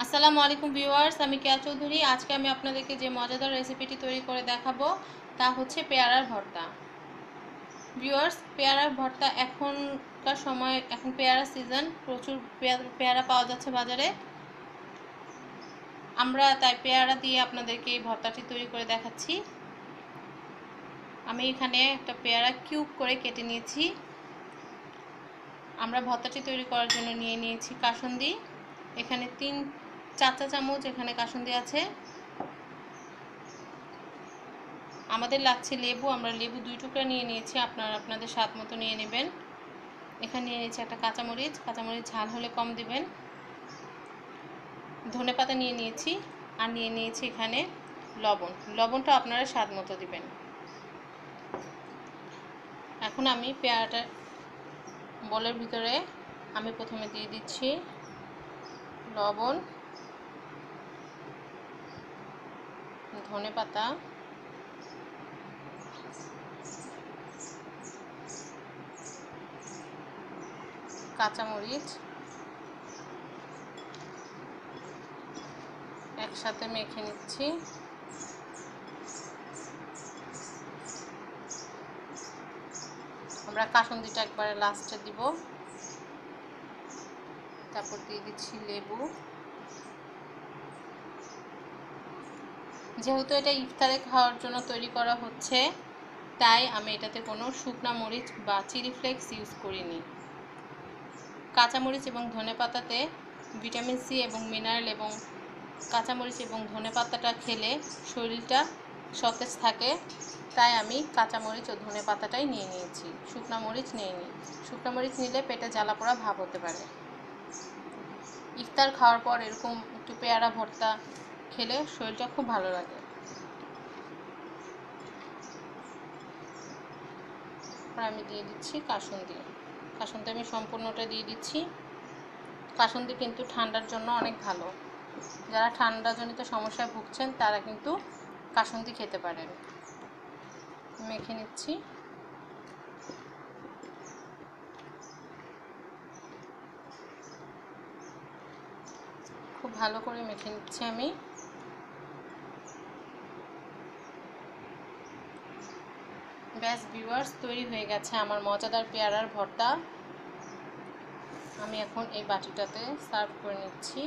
আসসালামু আলাইকুম ভিউয়ার্স, আমি কেয়া চৌধুরী। আজকে আমি আপনাদেরকে যে মজাদার রেসিপিটি তৈরি করে দেখাবো তা হচ্ছে পেয়ারার ভর্তা। ভিউয়ার্স, পেয়ারার ভর্তা এখনকার সময়, এখন পেয়ারা সিজন, প্রচুর পেয়ারা পাওয়া যাচ্ছে বাজারে। আমরা তাই পেয়ারা দিয়ে আপনাদেরকে এই ভর্তাটি তৈরি করে দেখাচ্ছি। আমি এখানে একটা পেয়ারা কিউব করে কেটে নিয়েছি। আমরা ভর্তাটি তৈরি করার জন্য নিয়ে নিয়েছি কাসুন্দি। এখানে 4 চা চামচ এখানে কাসুন্দি আছে। আমাদের লাগছে লেবু, আমরা লেবু 2 টুকরা নিয়ে নিয়েছি, আপনারা আপনাদের স্বাদ মতো নিয়ে নেবেন। এখানে নিয়ে নিয়েছি একটা কাঁচামরিচ, ঝাল হলে কম দিবেন। ধনেপাতা নিয়ে নিয়েছি, আর নিয়ে নিয়েছি এখানে লবণটা আপনারা স্বাদ মতো দিবেন। এখন আমি পেয়ারাটা বলের ভিতরে আমি প্রথমে দিয়ে দিচ্ছি লবণ, ধনেপাতা, কাঁচামরিচ একসাথে মেখে নিচ্ছি। আমরা কাসুন্দিটা একবারে লাস্টে দিব। তারপর দিয়ে দিচ্ছি লেবু। যেহেতু এটা ইফতারে খাওয়ার জন্য তৈরি করা হচ্ছে, তাই আমি এটাতে কোনো শুকনা মরিচ বা চিলি ফ্লেক্স ইউজ করিনি। কাঁচামরিচ এবং ধনেপাতাতে ভিটামিন সি এবং মিনারেল, এবং কাঁচামরিচ এবং ধনেপাতাটা খেলে শরীরটা সতেজ থাকে, তাই আমি কাঁচামরিচ ও ধনেপাতাটাই নিয়ে নিয়েছি, শুকনা মরিচ নিইনি। শুকনা মরিচ নিলে পেটে জ্বালা পোড়া ভাব হতে পারে। ইফতার খাওয়ার পর এরকম একটু পেয়ারা ভর্তা খেলে শরীরটা খুব ভালো লাগে। আর আমি দিয়ে দিচ্ছি কাসুন্দি আমি সম্পূর্ণটা দিয়ে দিচ্ছি। কাসুন্দি কিন্তু ঠান্ডার জন্য অনেক ভালো। যারা ঠান্ডাজনিত সমস্যায় ভুগছেন তারা কিন্তু কাসুন্দি খেতে পারেন। মেখে নিচ্ছি। খুব ভালো করে মেখে নিচ্ছি আমি। ব্যাস ভিউয়ার্স, তৈরি হয়ে গেছে আমার মজাদার পেয়ারার ভর্তা। আমি এখন এই বাটিটাতে সার্ভ করে নিচ্ছি।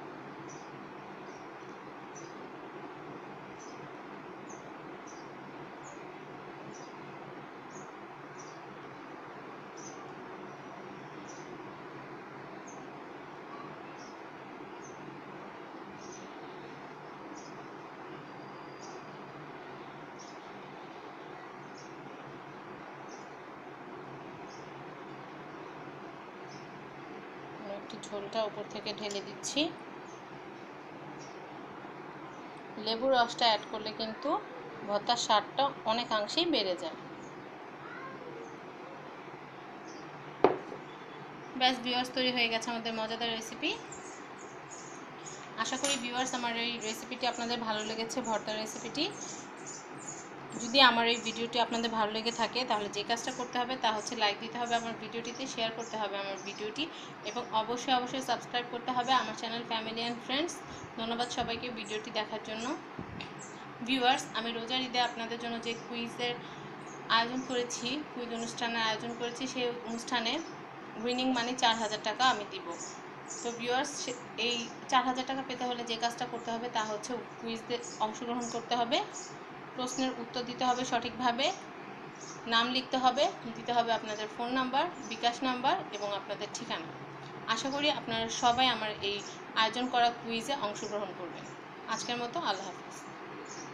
একটু ঝোলটা উপর থেকে ঢেলে দিচ্ছি। লেবুর রসটা অ্যাড করলে কিন্তু ভর্তার স্বাদটা অনেকাংশেই বেড়ে যায়। ব্যাস ভিউয়ার্স, তৈরি হয়ে গেছে আমাদের মজাদার রেসিপি। আশা করি ভিউয়ার্স আমার এই রেসিপিটি আপনাদের ভালো লেগেছে, ভর্তার রেসিপিটি। যদি আমার এই ভিডিওটি আপনাদের ভালো লেগে থাকে, তাহলে যে কাজটা করতে হবে তা হচ্ছে লাইক দিতে হবে আমার ভিডিওটিতে, শেয়ার করতে হবে আমার ভিডিওটি, এবং অবশ্যই সাবস্ক্রাইব করতে হবে আমার চ্যানেল ফ্যামিলি অ্যান্ড ফ্রেন্ডস। ধন্যবাদ সবাইকে ভিডিওটি দেখার জন্য। ভিউয়ার্স, আমি রোজার ঈদে আপনাদের জন্য যে কুইজের আয়োজন করেছি, কুইজ অনুষ্ঠানের আয়োজন করেছি, সেই অনুষ্ঠানে উইনিং মানি 4000 টাকা আমি দিব। তো ভিউয়ার্স, এই 4000 টাকা পেতে হলে যে কাজটা করতে হবে তা হচ্ছে কুইজে অংশগ্রহণ করতে হবে, প্রশ্নের উত্তর দিতে হবে সঠিকভাবে, নাম লিখতে হবে, দিতে হবে আপনাদের ফোন নাম্বার, বিকাশ নাম্বার এবং আপনাদের ঠিকানা। আশা করি আপনারা সবাই আমার এই আয়োজন করা কুইজে অংশগ্রহণ করবেন। আজকের মতো আল্লাহ হাফিজ।